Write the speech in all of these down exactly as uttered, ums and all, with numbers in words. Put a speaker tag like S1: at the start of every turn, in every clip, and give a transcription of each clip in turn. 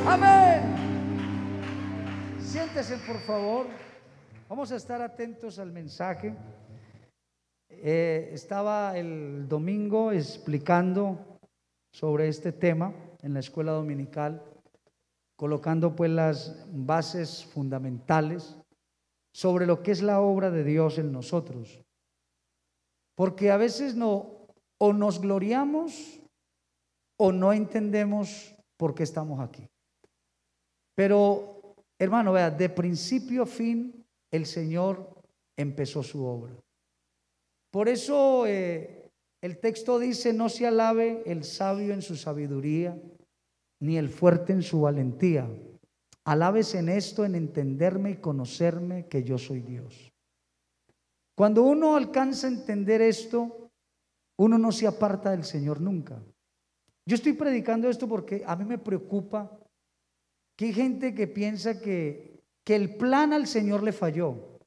S1: Amén. Siéntese, por favor. Vamos a estar atentos al mensaje. Eh, estaba el domingo explicando sobre este tema en la escuela dominical, colocando pues las bases fundamentales sobre lo que es la obra de Dios en nosotros. Porque a veces no, o nos gloriamos o no entendemos por qué estamos aquí. Pero, hermano, vea, de principio a fin el Señor empezó su obra. Por eso eh, el texto dice: no se alabe el sabio en su sabiduría, ni el fuerte en su valentía. Alábese en esto, en entenderme y conocerme, que yo soy Dios. Cuando uno alcanza a entender esto, uno no se aparta del Señor nunca. Yo estoy predicando esto porque a mí me preocupa que hay gente que piensa que, que el plan al Señor le falló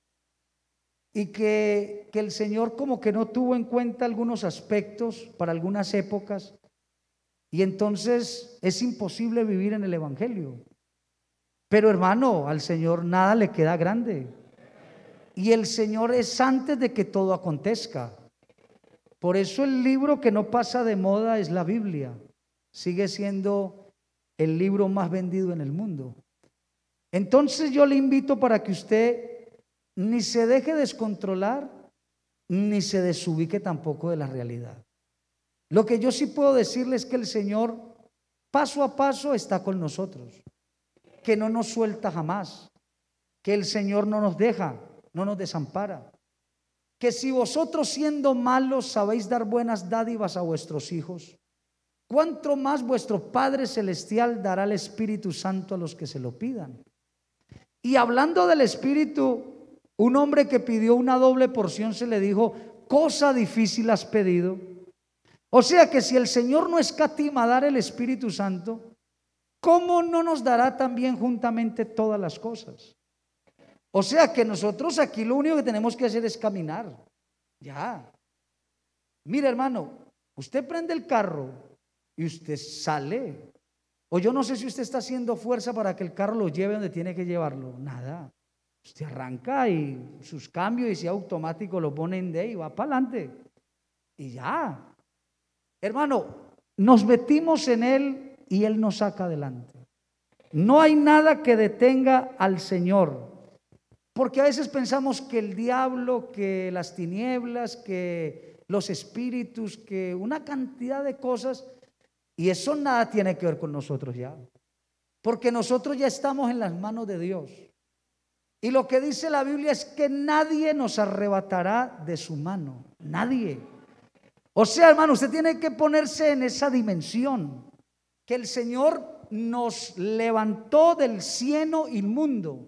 S1: y que, que el Señor como que no tuvo en cuenta algunos aspectos para algunas épocas, y entonces es imposible vivir en el Evangelio. Pero, hermano, al Señor nada le queda grande, y el Señor es antes de que todo acontezca. Por eso el libro que no pasa de moda es la Biblia. Sigue siendo el libro más vendido en el mundo. Entonces yo le invito para que usted ni se deje descontrolar, ni se desubique tampoco de la realidad. Lo que yo sí puedo decirle es que el Señor paso a paso está con nosotros, que no nos suelta jamás, que el Señor no nos deja, no nos desampara, que si vosotros siendo malos sabéis dar buenas dádivas a vuestros hijos, ¿cuánto más vuestro Padre Celestial dará el Espíritu Santo a los que se lo pidan? Y hablando del Espíritu, un hombre que pidió una doble porción se le dijo: cosa difícil has pedido. O sea que si el Señor no escatima dar el Espíritu Santo, ¿cómo no nos dará también juntamente todas las cosas? O sea que nosotros aquí lo único que tenemos que hacer es caminar. Ya. Mire, hermano, usted prende el carro y usted sale. O yo no sé si usted está haciendo fuerza para que el carro lo lleve donde tiene que llevarlo. Nada. Usted arranca y sus cambios, y si automático lo pone en D y va para adelante. Y ya. Hermano, nos metimos en Él y Él nos saca adelante. No hay nada que detenga al Señor. Porque a veces pensamos que el diablo, que las tinieblas, que los espíritus, que una cantidad de cosas, y eso nada tiene que ver con nosotros ya, porque nosotros ya estamos en las manos de Dios. Y lo que dice la Biblia es que nadie nos arrebatará de su mano, nadie. O sea, hermano, usted tiene que ponerse en esa dimensión, que el Señor nos levantó del cieno inmundo.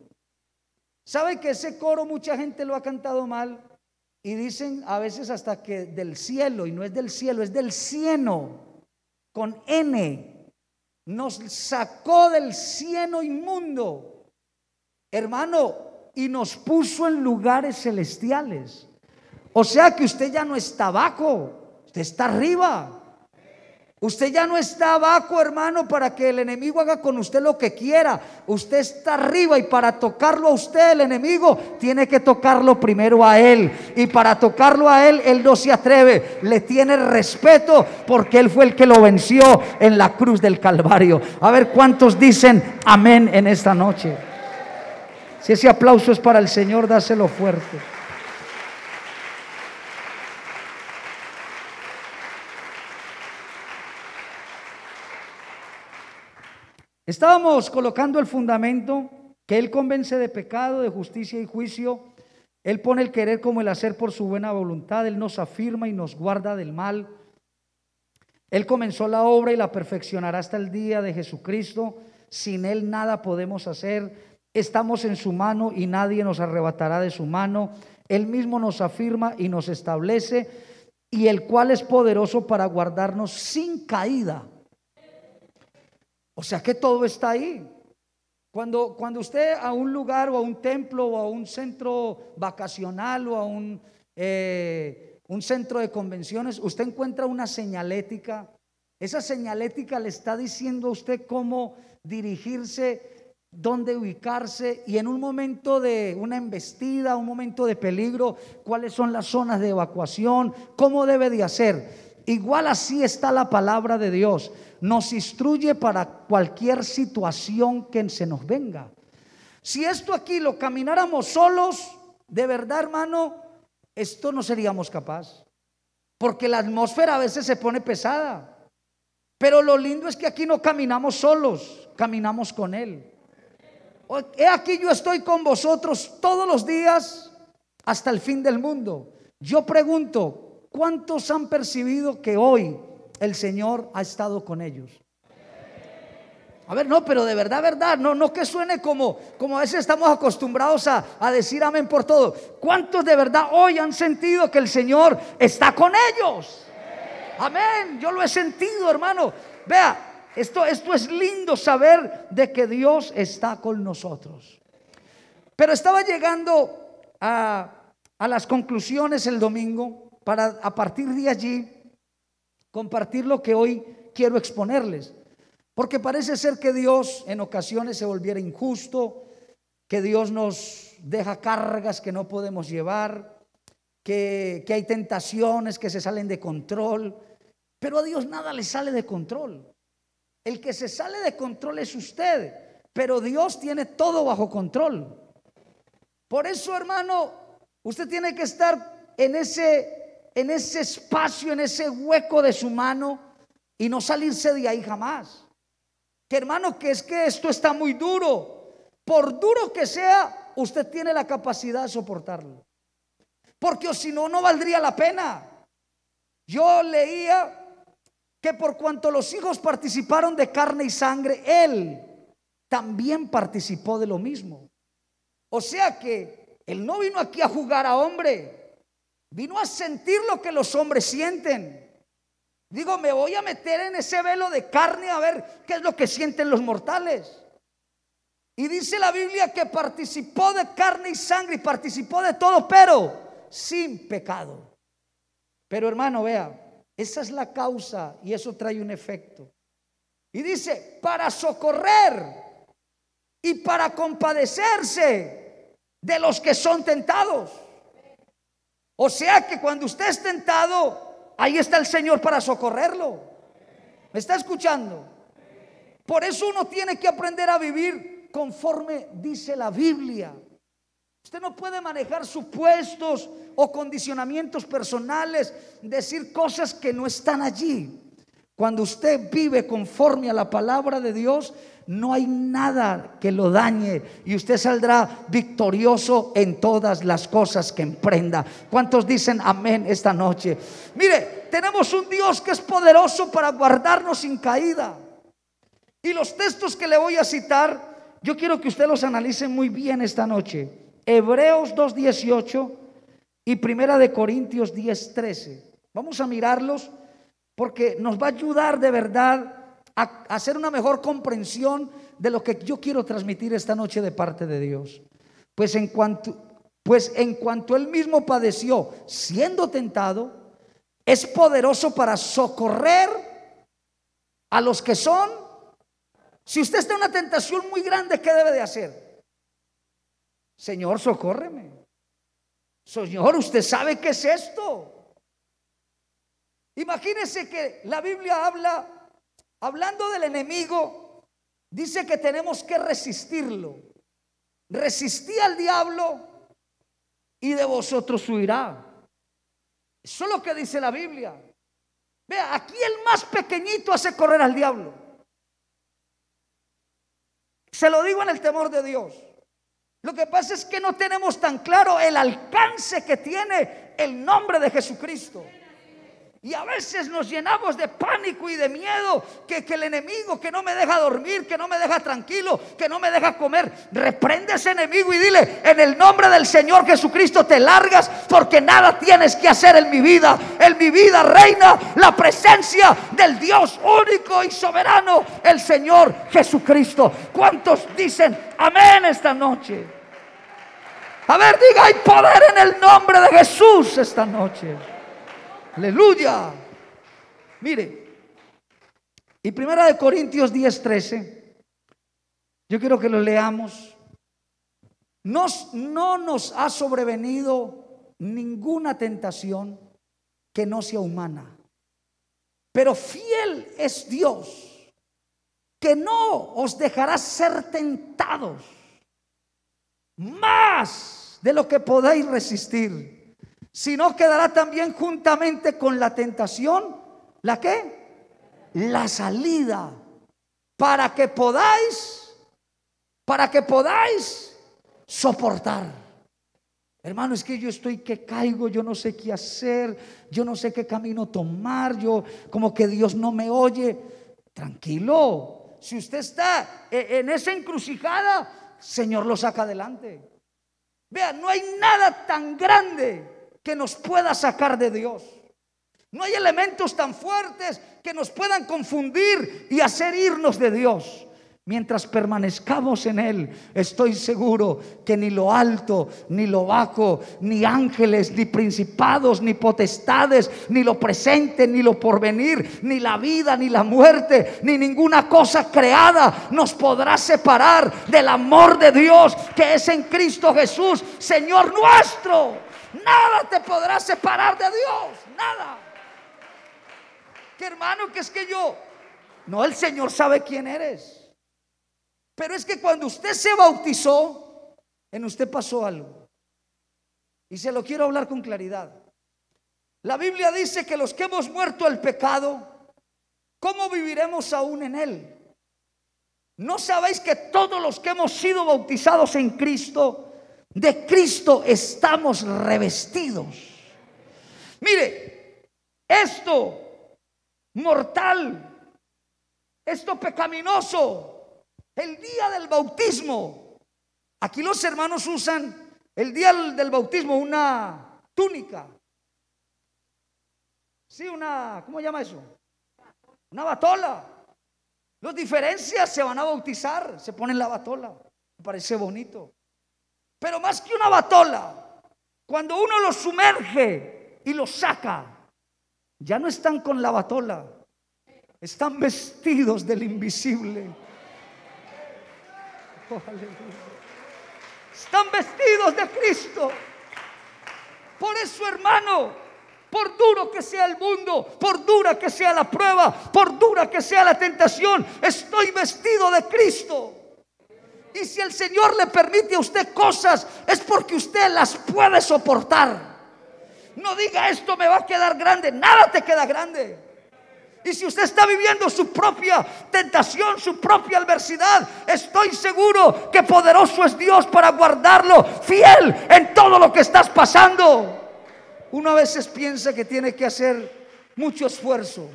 S1: ¿Sabe que ese coro mucha gente lo ha cantado mal? Y dicen a veces hasta que del cielo, y no es del cielo, es del cieno, con N. Nos sacó del cieno inmundo, hermano, y nos puso en lugares celestiales. O sea que usted ya no está abajo, usted está arriba. Usted ya no está abajo, hermano, para que el enemigo haga con usted lo que quiera. Usted está arriba, y para tocarlo a usted, el enemigo tiene que tocarlo primero a él. Y para tocarlo a él, él no se atreve. Le tiene respeto porque él fue el que lo venció en la cruz del Calvario. A ver cuántos dicen amén en esta noche. Si ese aplauso es para el Señor, dáselo fuerte. Estábamos colocando el fundamento que Él convence de pecado, de justicia y juicio. Él pone el querer como el hacer por su buena voluntad. Él nos afirma y nos guarda del mal. Él comenzó la obra y la perfeccionará hasta el día de Jesucristo. Sin Él nada podemos hacer. Estamos en su mano y nadie nos arrebatará de su mano. Él mismo nos afirma y nos establece, y el cual es poderoso para guardarnos sin caída. O sea que todo está ahí. Cuando, cuando usted a un lugar o a un templo o a un centro vacacional o a un, eh, un centro de convenciones, usted encuentra una señalética Esa señalética le está diciendo a usted cómo dirigirse, dónde ubicarse, y en un momento de una embestida, un momento de peligro, cuáles son las zonas de evacuación, cómo debe de hacer. Igual así está la palabra de Dios. Nos instruye para cualquier situación que se nos venga. Si esto aquí lo camináramos solos, de verdad, hermano, esto no seríamos capaz, porque la atmósfera a veces se pone pesada. Pero lo lindo es que aquí no caminamos solos, caminamos con Él. He aquí, yo estoy con vosotros todos los días hasta el fin del mundo. Yo pregunto, ¿cuántos han percibido que hoy el Señor ha estado con ellos? A ver, no, pero de verdad, verdad, no, no que suene como, como a veces estamos acostumbrados a, a decir amén por todo. ¿Cuántos de verdad hoy han sentido que el Señor está con ellos? Amén, yo lo he sentido, hermano. Vea, esto, esto es lindo saber de que Dios está con nosotros. Pero estaba llegando a, a las conclusiones el domingo para a partir de allí compartir lo que hoy quiero exponerles. Porque parece ser que Dios en ocasiones se volviera injusto, que Dios nos deja cargas que no podemos llevar, que, que hay tentaciones que se salen de control. Pero a Dios nada le sale de control. El que se sale de control es usted, pero Dios tiene todo bajo control. Por eso, hermano, usted tiene que estar en ese, en ese espacio, en ese hueco de su mano y no salirse de ahí jamás. Que hermano, que es que esto está muy duro. Por duro que sea, usted tiene la capacidad de soportarlo. Porque o si no, no valdría la pena. Yo leía que por cuanto los hijos participaron de carne y sangre, Él también participó de lo mismo. O sea que Él no vino aquí a jugar a hombre, vino a sentir lo que los hombres sienten. Digo, me voy a meter en ese velo de carne a ver qué es lo que sienten los mortales. Y dice la Biblia que participó de carne y sangre y participó de todo, pero sin pecado. Pero hermano, vea, esa es la causa y eso trae un efecto. Y dice, para socorrer y para compadecerse de los que son tentados. O sea que cuando usted es tentado, ahí está el Señor para socorrerlo. ¿Me está escuchando? Por eso uno tiene que aprender a vivir conforme dice la Biblia. Usted no puede manejar supuestos o condicionamientos personales, decir cosas que no están allí. Cuando usted vive conforme a la palabra de Dios, no hay nada que lo dañe y usted saldrá victorioso en todas las cosas que emprenda. ¿Cuántos dicen amén esta noche? Mire, tenemos un Dios que es poderoso para guardarnos sin caída. Y los textos que le voy a citar, yo quiero que usted los analice muy bien esta noche. Hebreos dos dieciocho y Primera de Corintios diez trece. Vamos a mirarlos porque nos va a ayudar de verdad a hacer una mejor comprensión de lo que yo quiero transmitir esta noche de parte de Dios. Pues en cuanto, pues en cuanto Él mismo padeció siendo tentado, es poderoso para socorrer a los que son. Si usted está en una tentación muy grande, ¿qué debe de hacer? Señor, socórreme. Señor, usted sabe qué es esto. Imagínese que la Biblia habla, hablando del enemigo, dice que tenemos que resistirlo. Resistí al diablo y de vosotros huirá. Eso es lo que dice la Biblia. Vea, aquí el más pequeñito hace correr al diablo. Se lo digo en el temor de Dios. Lo que pasa es que no tenemos tan claro el alcance que tiene el nombre de Jesucristo. Y a veces nos llenamos de pánico y de miedo, que, que el enemigo que no me deja dormir, que no me deja tranquilo, que no me deja comer. Reprende a ese enemigo y dile: en el nombre del Señor Jesucristo te largas, porque nada tienes que hacer en mi vida. En mi vida reina la presencia del Dios único y soberano, el Señor Jesucristo. ¿Cuántos dicen amén esta noche? A ver, diga: hay poder en el nombre de Jesús esta noche. Aleluya. Mire, Y Primera de Corintios diez, trece, yo quiero que lo leamos. Nos, no nos ha sobrevenido ninguna tentación que no sea humana, pero fiel es Dios, que no os dejará ser tentados más de lo que podáis resistir, sino que dará también juntamente con la tentación, ¿la qué? La salida, para que podáis, para que podáis soportar. Hermano, es que yo estoy que caigo, yo no sé qué hacer, yo no sé qué camino tomar, yo como que Dios no me oye. Tranquilo, si usted está en esa encrucijada, Señor lo saca adelante. Vea, no hay nada tan grande que nos pueda sacar de Dios. No hay elementos tan fuertes que nos puedan confundir y hacer irnos de Dios. Mientras permanezcamos en Él, estoy seguro que ni lo alto, ni lo bajo, ni ángeles, ni principados, ni potestades, ni lo presente, ni lo porvenir, ni la vida, ni la muerte, ni ninguna cosa creada nos podrá separar del amor de Dios que es en Cristo Jesús, Señor nuestro. Nada te podrá separar de Dios, nada. Que hermano, que es que yo, no, el Señor sabe quién eres. Pero es que cuando usted se bautizó, en usted pasó algo. Y se lo quiero hablar con claridad. La Biblia dice que los que hemos muerto al pecado, ¿cómo viviremos aún en él? ¿No sabéis que todos los que hemos sido bautizados en Cristo, de Cristo estamos revestidos? Mire, esto mortal, esto pecaminoso, el día del bautismo, aquí los hermanos usan el día del bautismo una túnica. Sí, una, ¿cómo se llama eso? Una batola. Los diferencias se van a bautizar, se ponen la batola. Me parece bonito. Pero más que una batola, cuando uno los sumerge y los saca, ya no están con la batola, están vestidos del invisible. Oh, están vestidos de Cristo. Por eso, hermano, por duro que sea el mundo, por dura que sea la prueba, por dura que sea la tentación, estoy vestido de Cristo. Y si el Señor le permite a usted cosas, es porque usted las puede soportar. No diga, esto me va a quedar grande. Nada te queda grande. Y si usted está viviendo su propia tentación, su propia adversidad, estoy seguro que poderoso es Dios para guardarlo fiel en todo lo que estás pasando. Uno a veces piensa que tiene que hacer mucho esfuerzo.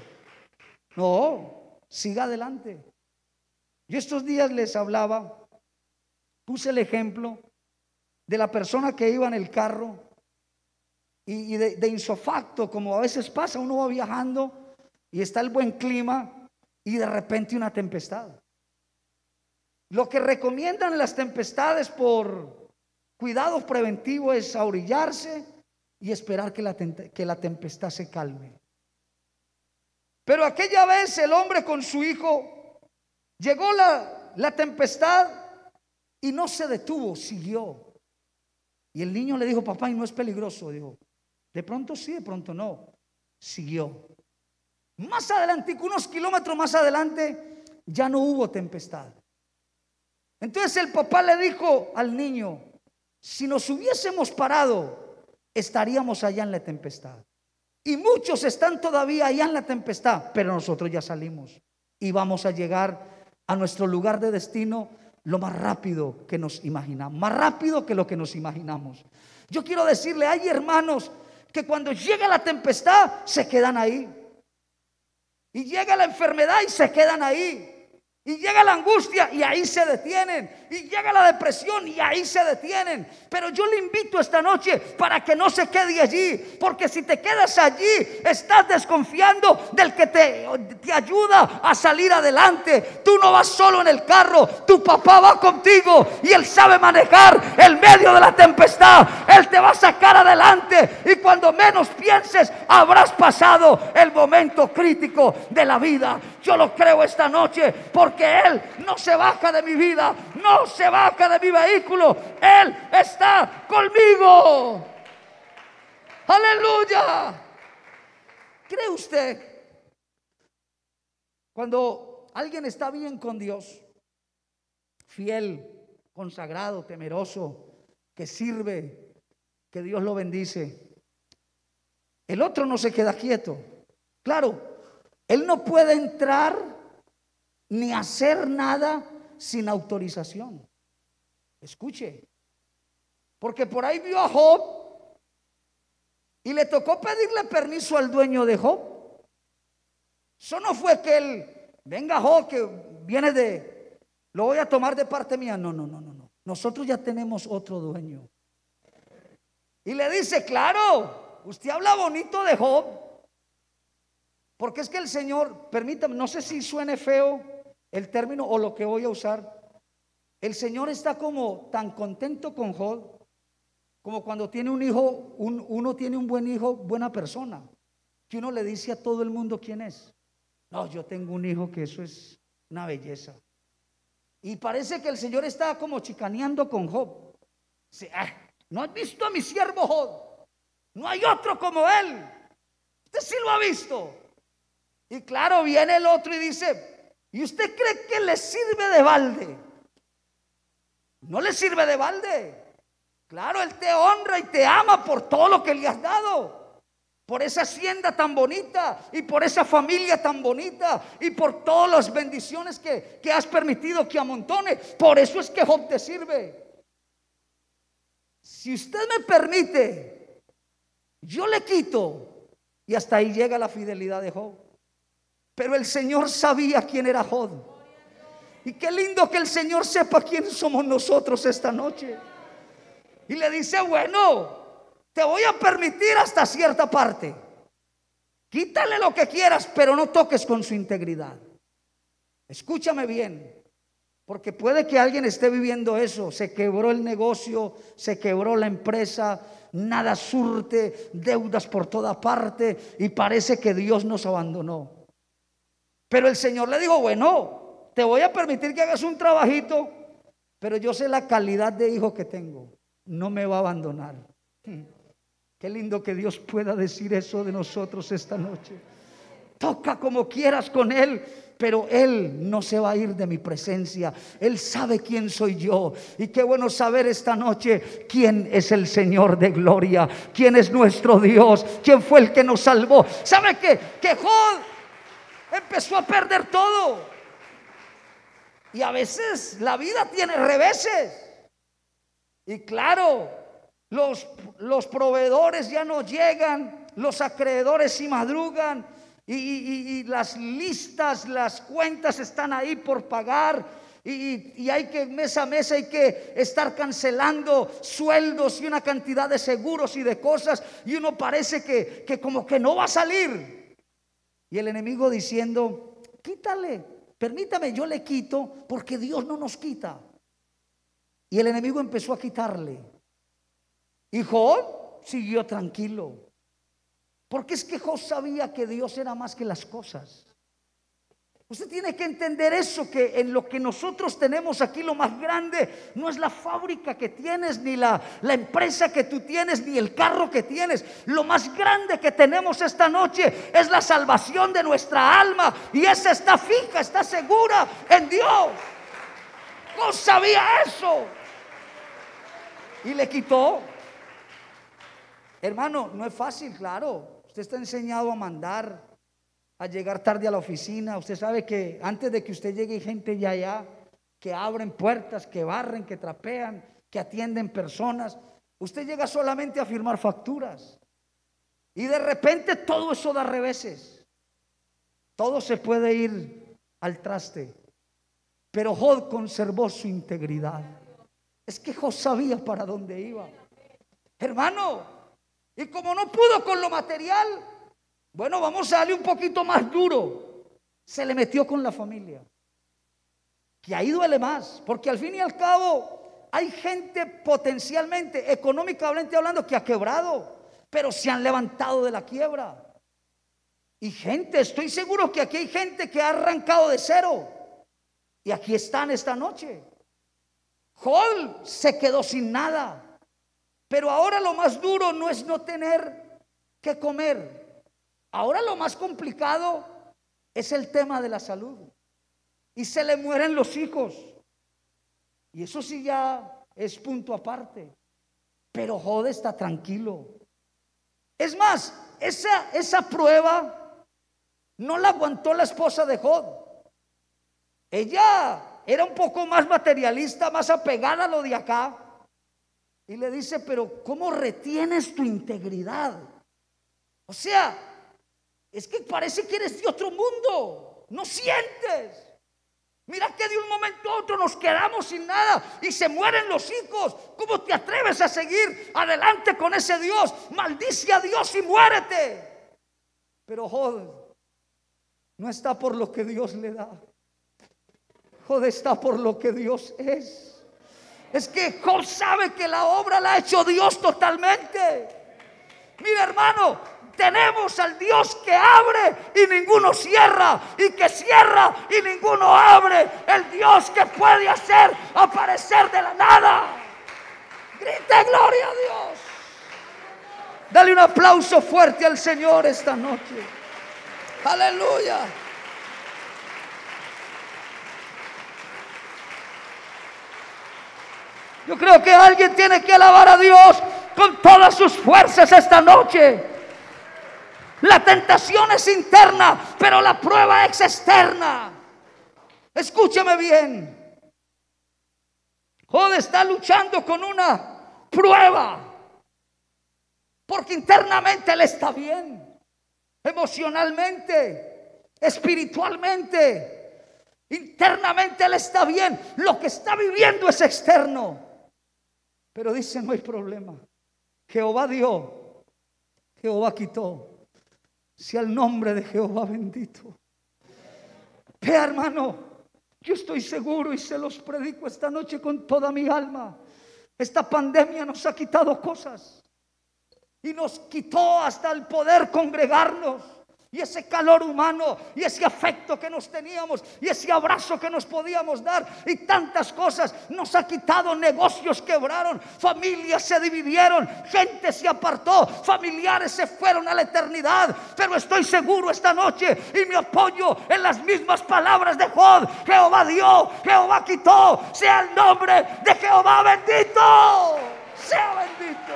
S1: No, siga adelante. Yo estos días les hablaba, puse el ejemplo de la persona que iba en el carro y, y de, de insofacto, como a veces pasa, uno va viajando y está el buen clima y de repente una tempestad. Lo que recomiendan las tempestades por cuidado preventivo es ahorillarse y esperar que la, que la tempestad se calme. Pero aquella vez el hombre con su hijo, llegó la, la tempestad y no se detuvo, siguió. Y el niño le dijo, papá, ¿y no es peligroso? Dijo, de pronto sí, de pronto no. Siguió. Más adelante, unos kilómetros más adelante, ya no hubo tempestad. Entonces el papá le dijo al niño, si nos hubiésemos parado, estaríamos allá en la tempestad. Y muchos están todavía allá en la tempestad, pero nosotros ya salimos y vamos a llegar a nuestro lugar de destino lo más rápido que nos imaginamos, más rápido que lo que nos imaginamos. Yo quiero decirle, hay hermanos que cuando llega la tempestad se quedan ahí. Y llega la enfermedad y se quedan ahí. Y llega la angustia y ahí se detienen. Y llega la depresión y ahí se detienen. Pero yo le invito esta noche para que no se quede allí. Porque si te quedas allí, estás desconfiando del que te, te ayuda a salir adelante. Tú no vas solo en el carro, tu papá va contigo y él sabe manejar el medio de la tempestad. Él te va a sacar adelante. Y cuando menos pienses, habrás pasado el momento crítico de la vida. Yo lo creo esta noche porque Él no se baja de mi vida, no se baja de mi vehículo. Él está conmigo. Aleluya. ¿Cree usted cuando alguien está bien con Dios, fiel, consagrado, temeroso, que sirve, que Dios lo bendice, el otro no se queda quieto? Claro, él no puede entrar ni hacer nada sin autorización. Escuche, porque por ahí vio a Job y le tocó pedirle permiso al dueño de Job. Eso no fue que él, venga Job, que viene de, lo voy a tomar de parte mía. No, no, no, no, no. Nosotros ya tenemos otro dueño. Y le dice, claro, usted habla bonito de Job, porque es que el Señor, permítame, no sé si suene feo el término o lo que voy a usar. El Señor está como tan contento con Job, como cuando tiene un hijo, un, uno tiene un buen hijo, buena persona, que uno le dice a todo el mundo quién es. No, yo tengo un hijo que eso es una belleza. Y parece que el Señor está como chicaneando con Job. Dice, ah, ¿no has visto a mi siervo Job? No hay otro como él. Usted sí lo ha visto. Y claro, viene el otro y dice, ¿y usted cree que le sirve de balde? No le sirve de balde. Claro, Él te honra y te ama por todo lo que le has dado, por esa hacienda tan bonita y por esa familia tan bonita y por todas las bendiciones que, que has permitido que amontone. Por eso es que Job te sirve. Si usted me permite, yo le quito. Y hasta ahí llega la fidelidad de Job. Pero el Señor sabía quién era Job. Y qué lindo que el Señor sepa quién somos nosotros esta noche. Y le dice, bueno, te voy a permitir hasta cierta parte. Quítale lo que quieras, pero no toques con su integridad. Escúchame bien, porque puede que alguien esté viviendo eso. Se quebró el negocio, se quebró la empresa, nada surte, deudas por toda parte y parece que Dios nos abandonó. Pero el Señor le dijo, bueno, te voy a permitir que hagas un trabajito, pero yo sé la calidad de hijo que tengo. No me va a abandonar. Qué lindo que Dios pueda decir eso de nosotros esta noche. Toca como quieras con Él, pero Él no se va a ir de mi presencia. Él sabe quién soy yo. Y qué bueno saber esta noche quién es el Señor de gloria, quién es nuestro Dios, quién fue el que nos salvó. ¿Sabe qué? Que Job empezó a perder todo. Y a veces la vida tiene reveses. Y claro, los, los proveedores ya no llegan, los acreedores sí madrugan y, y, y las listas, las cuentas están ahí por pagar y, y hay que mes a mes hay que estar cancelando sueldos y una cantidad de seguros y de cosas y uno parece que, que como que no va a salir. Y el enemigo diciendo, quítale, permítame, yo le quito porque Dios no nos quita. Y el enemigo empezó a quitarle. Y Job siguió tranquilo. Porque es que Job sabía que Dios era más que las cosas. Usted tiene que entender eso, que en lo que nosotros tenemos aquí lo más grande no es la fábrica que tienes, ni la, la empresa que tú tienes, ni el carro que tienes. Lo más grande que tenemos esta noche es la salvación de nuestra alma. Y esa está fija, está segura en Dios. Job sabía eso. Y le quitó. Hermano, no es fácil, claro. Usted está enseñado a mandar, a llegar tarde a la oficina. Usted sabe que antes de que usted llegue hay gente ya allá que abren puertas, que barren, que trapean, que atienden personas. Usted llega solamente a firmar facturas. Y de repente todo eso da reveses. Todo se puede ir al traste. Pero Job conservó su integridad. Es que Job sabía para dónde iba. Hermano, y como no pudo con lo material, bueno, vamos a darle un poquito más duro. Se le metió con la familia. Que ahí duele más, porque al fin y al cabo hay gente potencialmente, económicamente hablando, que ha quebrado, pero se han levantado de la quiebra. Y gente, estoy seguro que aquí hay gente que ha arrancado de cero. Y aquí están esta noche. Job se quedó sin nada. Pero ahora lo más duro no es no tener que comer. Ahora lo más complicado es el tema de la salud. Y se le mueren los hijos. Y eso sí ya es punto aparte. Pero Job está tranquilo. Es más, esa, esa prueba no la aguantó la esposa de Job. Ella era un poco más materialista, más apegada a lo de acá. Y le dice, pero ¿cómo retienes tu integridad? O sea, es que parece que eres de otro mundo. No sientes. Mira que de un momento a otro nos quedamos sin nada y se mueren los hijos. ¿Cómo te atreves a seguir adelante con ese Dios? Maldice a Dios y muérete. Pero Job no está por lo que Dios le da. Job está por lo que Dios es. Es que Job sabe que la obra la ha hecho Dios totalmente. Mira, hermano, tenemos al Dios que abre y ninguno cierra, y que cierra y ninguno abre. El Dios que puede hacer aparecer de la nada. Grite gloria a Dios. Dale un aplauso fuerte al Señor esta noche. Aleluya. Yo creo que alguien tiene que alabar a Dios con todas sus fuerzas esta noche. La tentación es interna, pero la prueba es externa. Escúchame bien. Job está luchando con una prueba, porque internamente él está bien, emocionalmente, espiritualmente, internamente él está bien. Lo que está viviendo es externo. Pero dice, no hay problema. Jehová dio, Jehová quitó. Sea el nombre de Jehová bendito. Vea, hermano, yo estoy seguro y se los predico esta noche con toda mi alma. Esta pandemia nos ha quitado cosas y nos quitó hasta el poder congregarnos. Y ese calor humano, y ese afecto que nos teníamos, y ese abrazo que nos podíamos dar, y tantas cosas. Nos ha quitado. Negocios quebraron, familias se dividieron, gente se apartó, familiares se fueron a la eternidad. Pero estoy seguro esta noche, y me apoyo en las mismas palabras de Job: Jehová dio, Jehová quitó. Sea el nombre de Jehová bendito. Sea bendito.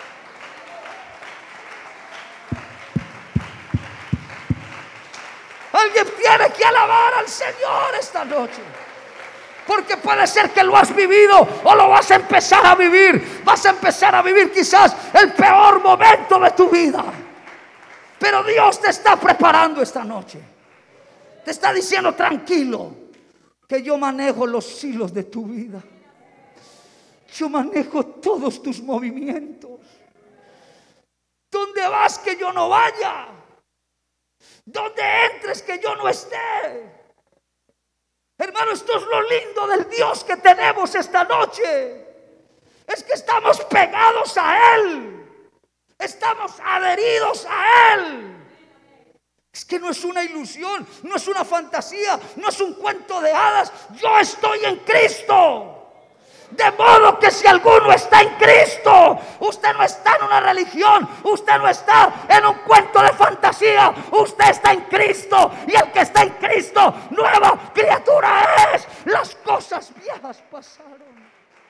S1: Alguien tiene que alabar al Señor esta noche. Porque puede ser que lo has vivido o lo vas a empezar a vivir. Vas a empezar a vivir quizás el peor momento de tu vida. Pero Dios te está preparando esta noche. Te está diciendo: tranquilo, que yo manejo los hilos de tu vida. Yo manejo todos tus movimientos. ¿Dónde vas que yo no vaya? Donde entres que yo no esté. Hermano, esto es lo lindo del Dios que tenemos esta noche. Es que estamos pegados a Él. Estamos adheridos a Él. Es que no es una ilusión, no es una fantasía, no es un cuento de hadas. Yo estoy en Cristo. De modo que si alguno está en Cristo, usted no está en una religión, usted no está en un cuento de fantasía, usted está en Cristo. Y el que está en Cristo, nueva criatura es. Las cosas viejas pasaron.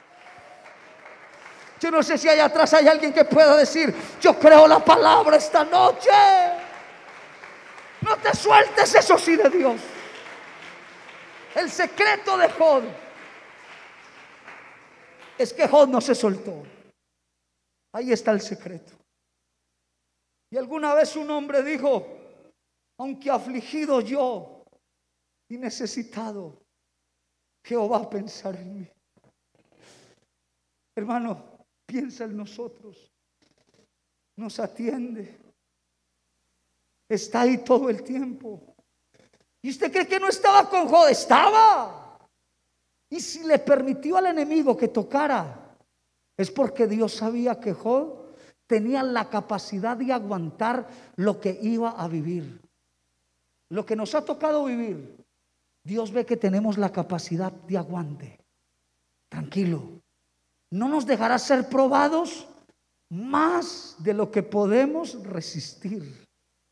S1: Yo no sé si allá atrás hay alguien que pueda decir: yo creo la palabra esta noche. No te sueltes, eso sí, de Dios. El secreto de Job es que Job no se soltó. Ahí está el secreto. Y alguna vez un hombre dijo: aunque afligido yo y necesitado, Jehová pensará en mí. Hermano, piensa en nosotros. Nos atiende. Está ahí todo el tiempo. ¿Y usted cree que no estaba con Job? Estaba. Y si le permitió al enemigo que tocara, es porque Dios sabía que Job tenía la capacidad de aguantar lo que iba a vivir. lo que nos ha tocado vivir, Dios ve que tenemos la capacidad de aguante. Tranquilo, no nos dejará ser probados más de lo que podemos resistir.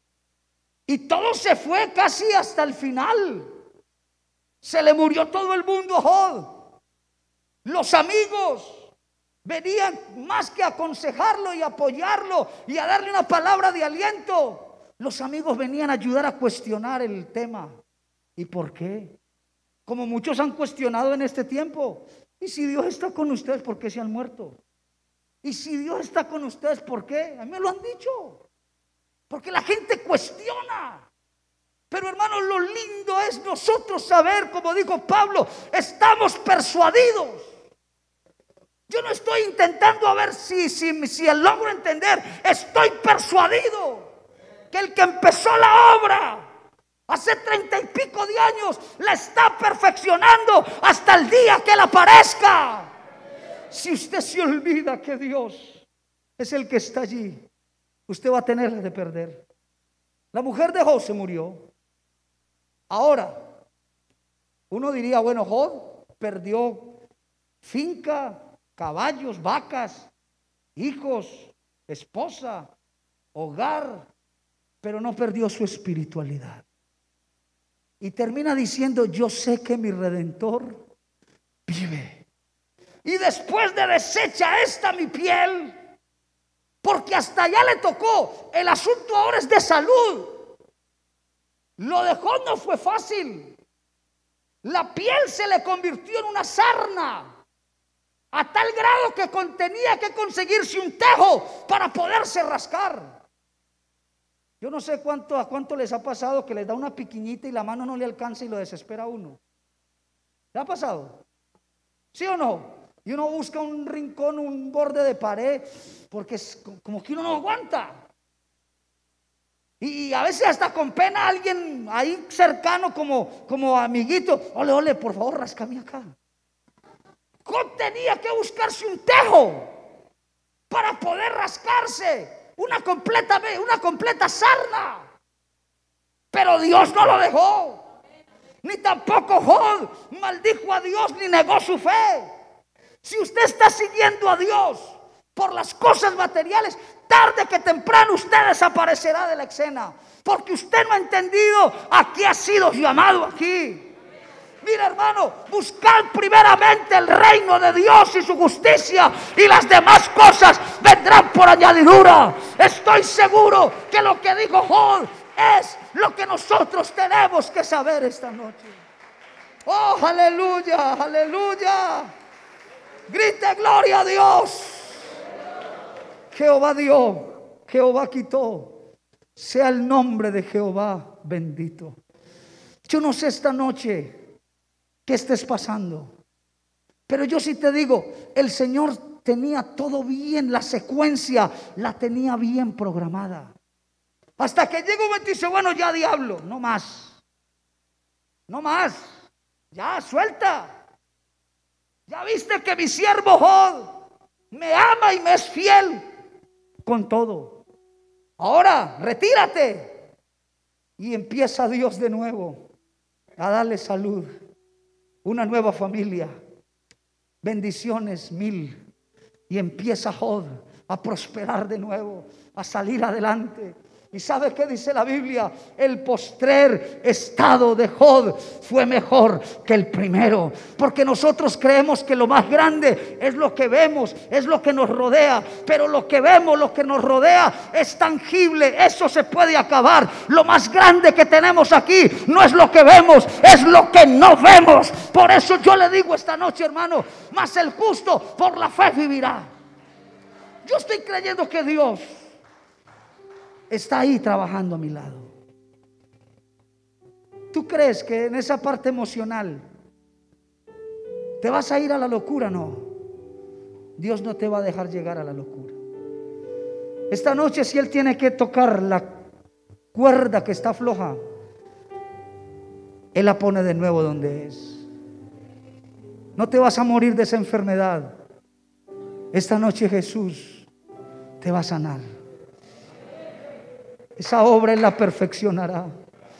S1: Y todo se fue casi hasta el final. Se le murió todo el mundo a Job. Los amigos venían más que a aconsejarlo y apoyarlo y a darle una palabra de aliento. Los amigos venían a ayudar a cuestionar el tema. ¿Y por qué? Como muchos han cuestionado en este tiempo. ¿Y si Dios está con ustedes, por qué se han muerto? ¿Y si Dios está con ustedes, por qué? A mí me lo han dicho. Porque la gente cuestiona. Pero hermanos, lo lindo es nosotros saber, como dijo Pablo, estamos persuadidos. Yo no estoy intentando a ver si, si, si logro entender. Estoy persuadido que el que empezó la obra hace treinta y pico de años la está perfeccionando hasta el día que Él aparezca. Si usted se olvida que Dios es el que está allí, usted va a tener de perder. La mujer de Job se murió. Ahora, uno diría, bueno, Job perdió finca, caballos, vacas, hijos, esposa, hogar, pero no perdió su espiritualidad. Y termina diciendo, yo sé que mi Redentor vive. Y después de deshecha esta mi piel, porque hasta allá le tocó, el asunto ahora es de salud. Lo de Job no fue fácil. La piel se le convirtió en una sarna, a tal grado que tenía que conseguirse un tejo para poderse rascar. Yo no sé cuánto, a cuánto les ha pasado que les da una piquiñita y la mano no le alcanza y lo desespera a uno. ¿Le ha pasado? ¿Sí o no? Y uno busca un rincón, un borde de pared, porque es como que uno no aguanta. Y a veces hasta con pena alguien ahí cercano como, como amiguito, ole, ole, por favor, rascame acá. Job tenía que buscarse un tejo para poder rascarse, una completa, una completa sarna. Pero Dios no lo dejó, ni tampoco Job maldijo a Dios ni negó su fe. Si usted está siguiendo a Dios por las cosas materiales, tarde que temprano usted desaparecerá de la escena, porque usted no ha entendido a qué ha sido llamado aquí. Mira, hermano, buscad primeramente el reino de Dios y su justicia, y las demás cosas vendrán por añadidura. Estoy seguro que lo que dijo Job es lo que nosotros tenemos que saber esta noche. Oh, aleluya, aleluya. Grite gloria a Dios. Jehová dio, Jehová quitó. Sea el nombre de Jehová bendito. Yo no sé esta noche qué estés pasando, pero yo sí te digo, el Señor tenía todo bien, la secuencia la tenía bien programada. Hasta que llega un momento y dice, bueno, ya diablo, no más, no más, ya suelta. Ya viste que mi siervo Job me ama y me es fiel con todo. Ahora retírate. Y empieza Dios de nuevo a darle salud, una nueva familia, bendiciones mil. Y empieza Job a prosperar de nuevo, a salir adelante. ¿Y sabe qué dice la Biblia? El postrer estado de Job fue mejor que el primero. Porque nosotros creemos que lo más grande es lo que vemos, es lo que nos rodea. Pero lo que vemos, lo que nos rodea es tangible, eso se puede acabar. Lo más grande que tenemos aquí no es lo que vemos, es lo que no vemos. Por eso yo le digo esta noche, hermano, mas el justo por la fe vivirá. Yo estoy creyendo que Dios está ahí trabajando a mi lado. ¿Tú crees que en esa parte emocional te vas a ir a la locura? No. Dios no te va a dejar llegar a la locura. Esta noche, si Él tiene que tocar la cuerda que está floja, Él la pone de nuevo donde es. No te vas a morir de esa enfermedad. Esta noche Jesús te va a sanar. Esa obra Él la perfeccionará.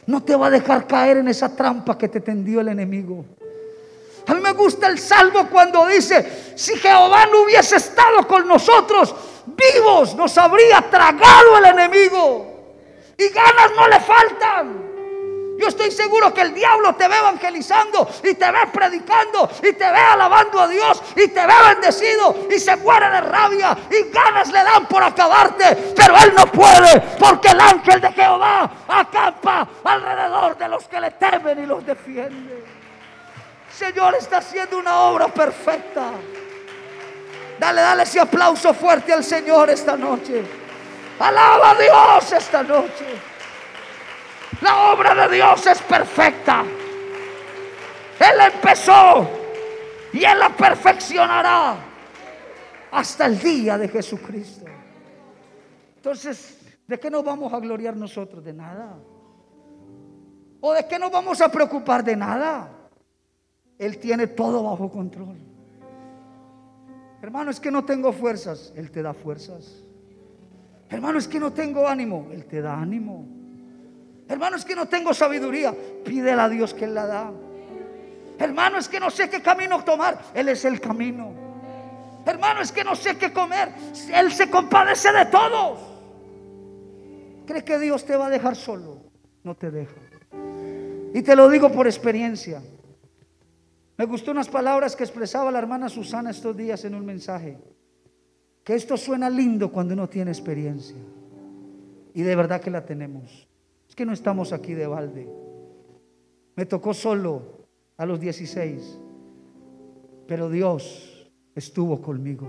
S1: no te va a dejar caer en esa trampa que te tendió el enemigo. A mí me gusta el salmo cuando dice: si Jehová no hubiese estado con nosotros, vivos nos habría tragado el enemigo. Y ganas no le faltan. Yo estoy seguro que el diablo te ve evangelizando y te ve predicando y te ve alabando a Dios y te ve bendecido y se muere de rabia y ganas le dan por acabarte, pero él no puede, porque el ángel de Jehová acampa alrededor de los que le temen y los defiende. Señor está haciendo una obra perfecta. Dale, dale ese aplauso fuerte al Señor esta noche. Alaba a Dios esta noche. La obra de Dios es perfecta. Él empezó y Él la perfeccionará hasta el día de Jesucristo. Entonces, ¿de qué nos vamos a gloriar nosotros? De nada. ¿O de qué nos vamos a preocupar? De nada. Él tiene todo bajo control. Hermano, es que no tengo fuerzas. Él te da fuerzas. Hermano, es que no tengo ánimo. Él te da ánimo. Hermano, es que no tengo sabiduría. Pídele a Dios que Él la da. Hermano, es que no sé qué camino tomar. Él es el camino. Hermano, es que no sé qué comer. Él se compadece de todos. ¿Cree que Dios te va a dejar solo? No te deja. Y te lo digo por experiencia. Me gustó unas palabras que expresaba la hermana Susana estos días en un mensaje. Que esto suena lindo cuando uno tiene experiencia. Y de verdad que la tenemos. Es que no estamos aquí de balde. Me tocó solo a los dieciséis, pero Dios estuvo conmigo.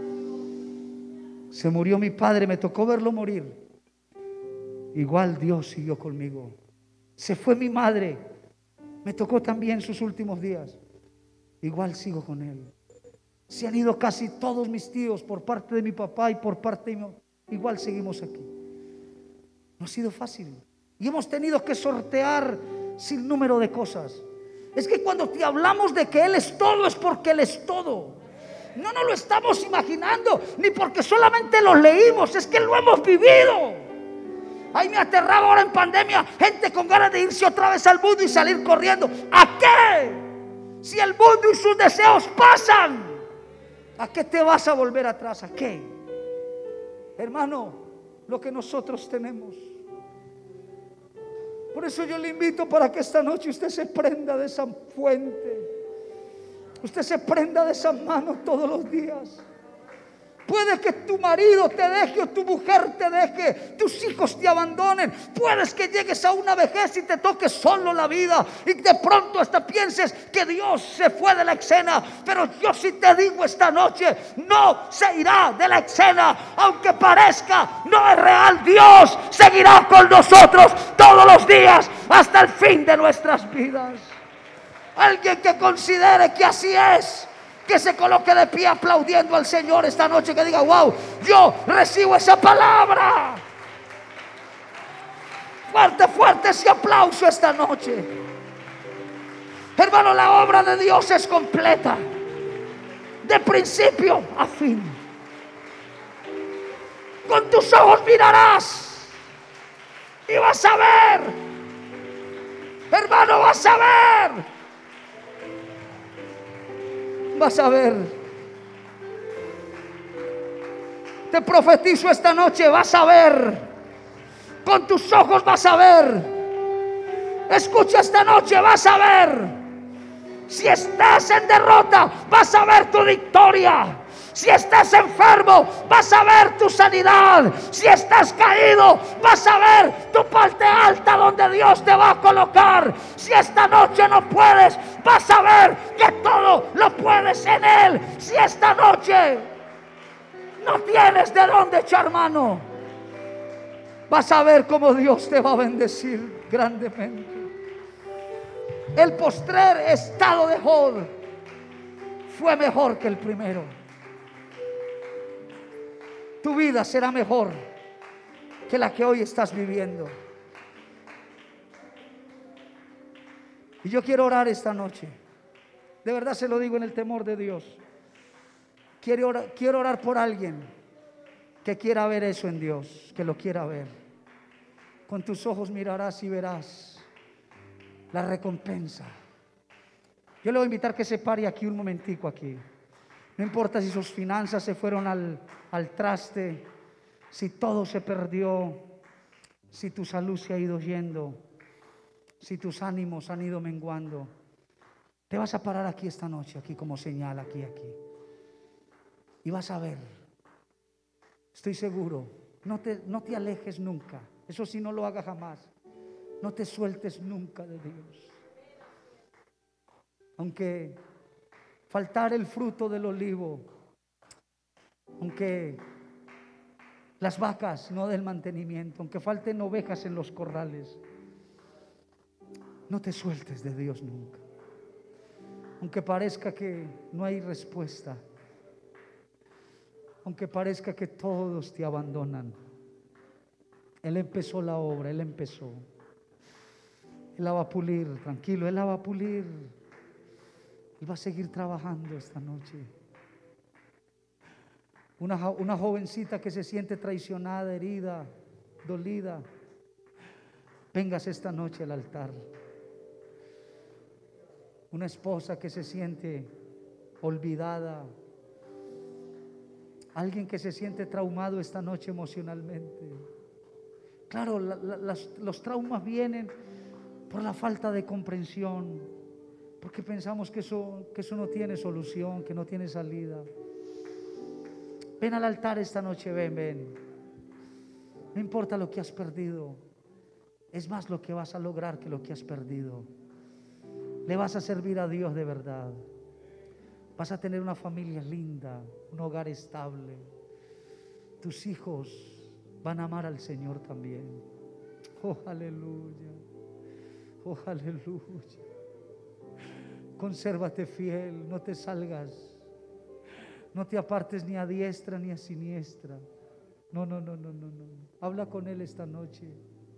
S1: Se murió mi padre, me tocó verlo morir. Igual Dios siguió conmigo. Se fue mi madre, me tocó también sus últimos días. Igual sigo con Él. Se han ido casi todos mis tíos por parte de mi papá y por parte de mi... Igual seguimos aquí. No ha sido fácil. Y hemos tenido que sortear sin número de cosas. Es que cuando te hablamos de que Él es todo, es porque Él es todo. No nos lo estamos imaginando, ni porque solamente lo leímos, es que lo hemos vivido. Ay, me aterraba ahora en pandemia, gente con ganas de irse otra vez al mundo y salir corriendo. ¿A qué? Si el mundo y sus deseos pasan, ¿a qué te vas a volver atrás? ¿A qué? Hermano, lo que nosotros tenemos. Por eso yo le invito para que esta noche usted se prenda de esa fuente. Usted se prenda de esa mano todos los días. Puede que tu marido te deje o tu mujer te deje, tus hijos te abandonen. Puedes que llegues a una vejez y te toque solo la vida y de pronto hasta pienses que Dios se fue de la escena. Pero yo sí te digo esta noche, no se irá de la escena. Aunque parezca no es real, Dios seguirá con nosotros todos los días hasta el fin de nuestras vidas. Alguien que considere que así es, que se coloque de pie aplaudiendo al Señor esta noche, que diga: wow, yo recibo esa palabra. Fuerte, fuerte ese aplauso esta noche. Hermano, la obra de Dios es completa, de principio a fin. Con tus ojos mirarás y vas a ver. Hermano, vas a ver. Vas a ver. Te profetizo esta noche, vas a ver. Con tus ojos vas a ver. Escucha esta noche, vas a ver. Si estás en derrota, vas a ver tu victoria. Si estás enfermo, vas a ver tu sanidad. Si estás caído, vas a ver tu parte alta donde Dios te va a colocar. Si esta noche no puedes, vas a ver que todo lo puedes en Él. Si esta noche no tienes de dónde echar mano, vas a ver cómo Dios te va a bendecir grandemente. El postrer estado de Job fue mejor que el primero. Tu vida será mejor que la que hoy estás viviendo. Y yo quiero orar esta noche. De verdad se lo digo en el temor de Dios. Quiero orar, quiero orar por alguien que quiera ver eso en Dios, que lo quiera ver. Con tus ojos mirarás y verás la recompensa. Yo le voy a invitar que se pare aquí un momentico aquí. No importa si sus finanzas se fueron al, al traste, si todo se perdió, si tu salud se ha ido yendo, si tus ánimos han ido menguando. Te vas a parar aquí esta noche, aquí como señal, aquí, aquí. Y vas a ver, estoy seguro, no te, no te alejes nunca. Eso sí, no lo hagas jamás. No te sueltes nunca de Dios. Aunque faltar el fruto del olivo, aunque las vacas no den mantenimiento, aunque falten ovejas en los corrales, no te sueltes de Dios nunca. Aunque parezca que no hay respuesta, aunque parezca que todos te abandonan, Él empezó la obra, Él empezó. Él la va a pulir, tranquilo, Él la va a pulir. Él va a seguir trabajando esta noche. Una, una jovencita que se siente traicionada, herida, dolida, vengas esta noche al altar. Una esposa que se siente olvidada, alguien que se siente traumado esta noche emocionalmente. Claro, la, la, las, los traumas vienen por la falta de comprensión, porque pensamos que eso, que eso no tiene solución, que no tiene salida. Ven al altar esta noche, ven, ven. No importa lo que has perdido, es más lo que vas a lograr que lo que has perdido. Le vas a servir a Dios de verdad. Vas a tener una familia linda, un hogar estable. Tus hijos van a amar al Señor también. Oh, aleluya. Oh, aleluya. Consérvate fiel, no te salgas. No te apartes ni a diestra ni a siniestra. No, no, no, no, no, no. Habla con Él esta noche.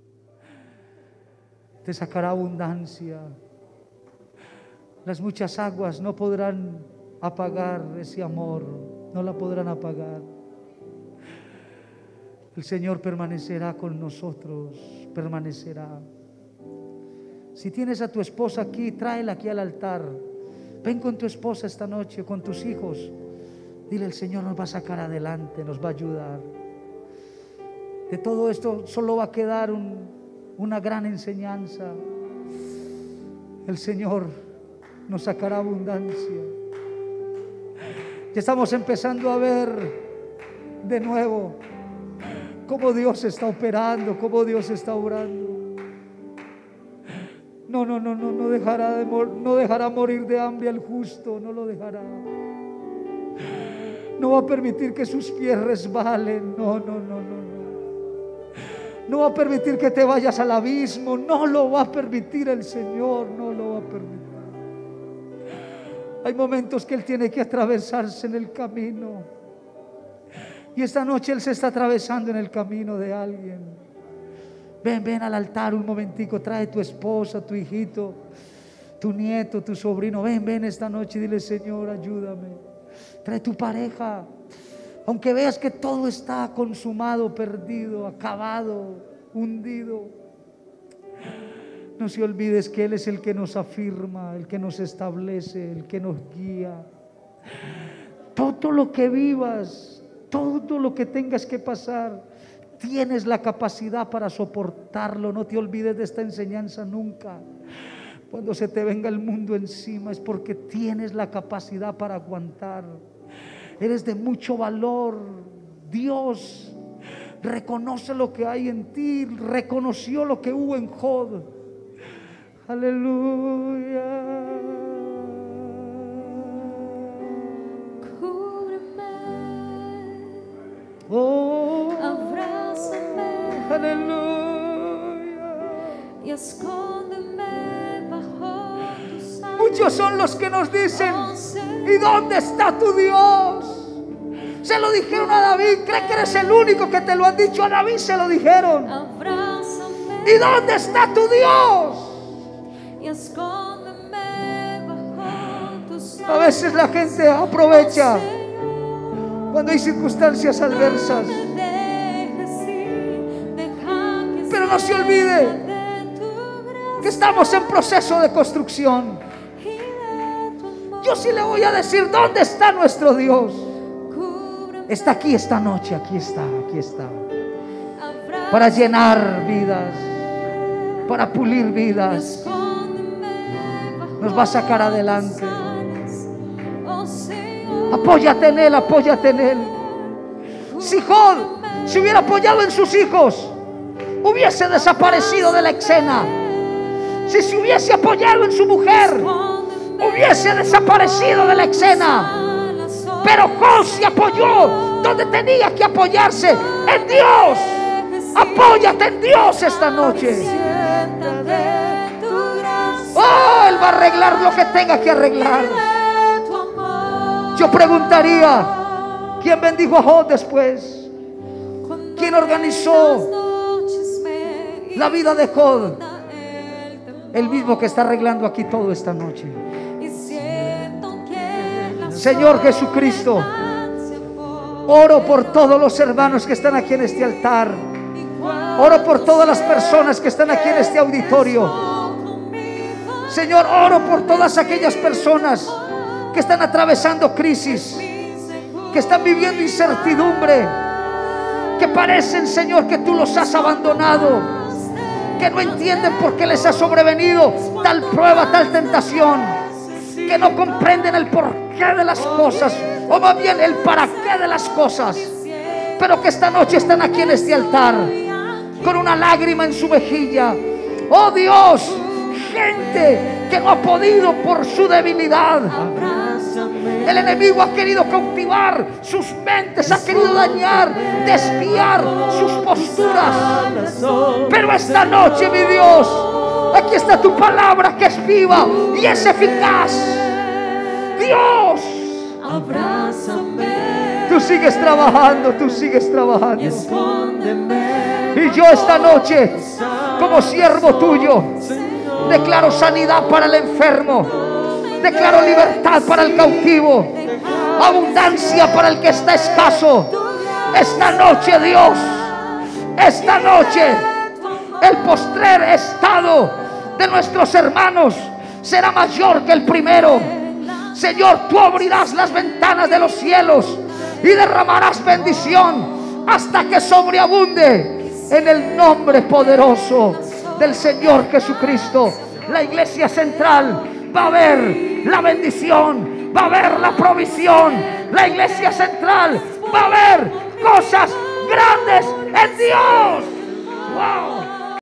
S1: Te sacará abundancia. Las muchas aguas no podrán apagar ese amor, no la podrán apagar. El Señor permanecerá con nosotros, permanecerá. Si tienes a tu esposa aquí, tráela aquí al altar. Ven con tu esposa esta noche, con tus hijos. Dile, el Señor nos va a sacar adelante, nos va a ayudar. De todo esto solo va a quedar un, una gran enseñanza. El Señor nos sacará abundancia. Ya estamos empezando a ver de nuevo cómo Dios está operando, cómo Dios está obrando. No, no, no, no, no dejará de mor- no dejará morir de hambre al justo, no lo dejará. No va a permitir que sus pies resbalen. No, no, no, no, no. No va a permitir que te vayas al abismo. No lo va a permitir el Señor, no lo va a permitir. Hay momentos que Él tiene que atravesarse en el camino. Y esta noche Él se está atravesando en el camino de alguien. Ven, ven al altar un momentico. Trae tu esposa, tu hijito, tu nieto, tu sobrino. Ven, ven esta noche y dile, Señor, ayúdame. Trae tu pareja. Aunque veas que todo está consumado, perdido, acabado, hundido, no se olvides que Él es el que nos afirma, el que nos establece, el que nos guía. Todo lo que vivas, todo lo que tengas que pasar, tienes la capacidad para soportarlo. No te olvides de esta enseñanza nunca. Cuando se te venga el mundo encima es porque tienes la capacidad para aguantar. Eres de mucho valor. Dios reconoce lo que hay en ti, reconoció lo que hubo en Job. Aleluya.
S2: Cúbreme,
S1: Oh,
S2: abrázame
S1: aleluya.
S2: y escóndeme bajo tus alas.
S1: Muchos son los que nos dicen,
S2: Oh, Señor,
S1: ¿y dónde está tu Dios? Se lo dijeron a David. ¿Cree que eres el único que te lo han dicho? A David se lo dijeron.
S2: abrázame
S1: ¿Y dónde está tu Dios?
S2: y escóndeme bajo tus alas.
S1: A veces la gente aprovecha
S2: Oh, Señor,
S1: cuando hay circunstancias adversas.
S2: no me dejes ir, deja que
S1: Pero no se
S2: sea
S1: olvide
S2: de tu gracia.
S1: que estamos en proceso de construcción.
S2: y de tu amor.
S1: Yo sí le voy a decir, ¿dónde está nuestro Dios?
S2: Cúbreme,
S1: Está aquí esta noche, aquí está, aquí está.
S2: abrázame,
S1: Para llenar vidas, para pulir vidas.
S2: escóndeme bajo
S1: Nos va a sacar adelante.
S2: tus alas, oh Señor.
S1: Apóyate en Él, apóyate en Él. Si Job se hubiera apoyado en sus hijos, hubiese desaparecido de la escena. Si se hubiese apoyado en su mujer, hubiese desaparecido de la escena. Pero Job se apoyó donde tenía que apoyarse, en Dios. Apóyate en Dios esta noche. Oh, Él va a arreglar lo que tenga que arreglar. Yo preguntaría, ¿quién bendijo a Job después? ¿Quién organizó la vida de Job? El mismo que está arreglando aquí todo esta noche. Señor Jesucristo, oro por todos los hermanos que están aquí en este altar. Oro por todas las personas que están aquí en este auditorio. Señor, oro por todas aquellas personas que están atravesando crisis, que están viviendo incertidumbre, que parecen, Señor, que tú los has abandonado, que no entienden por qué les ha sobrevenido tal prueba, tal tentación, que no comprenden el porqué de las cosas, o más bien el para qué de las cosas, pero que esta noche están aquí en este altar con una lágrima en su mejilla. Oh Dios, gente que no ha podido por su debilidad. El enemigo ha querido cautivar sus mentes, ha querido dañar, desviar sus posturas. Pero esta noche, mi Dios, aquí está tu palabra que es viva y es eficaz. Dios,
S2: Abrázame,
S1: tú sigues trabajando, tú sigues trabajando.
S2: escóndeme.
S1: Y yo esta noche, como siervo tuyo, declaro sanidad para el enfermo, declaro libertad para el cautivo, abundancia para el que está escaso. Esta noche, Dios, esta noche, el postrer estado de nuestros hermanos será mayor que el primero. Señor, tú abrirás las ventanas de los cielos y derramarás bendición hasta que sobreabunde. En el nombre poderoso del Señor Jesucristo, la iglesia central va a ver la bendición, va a ver la provisión. La iglesia central va a ver cosas grandes en Dios. ¡Wow!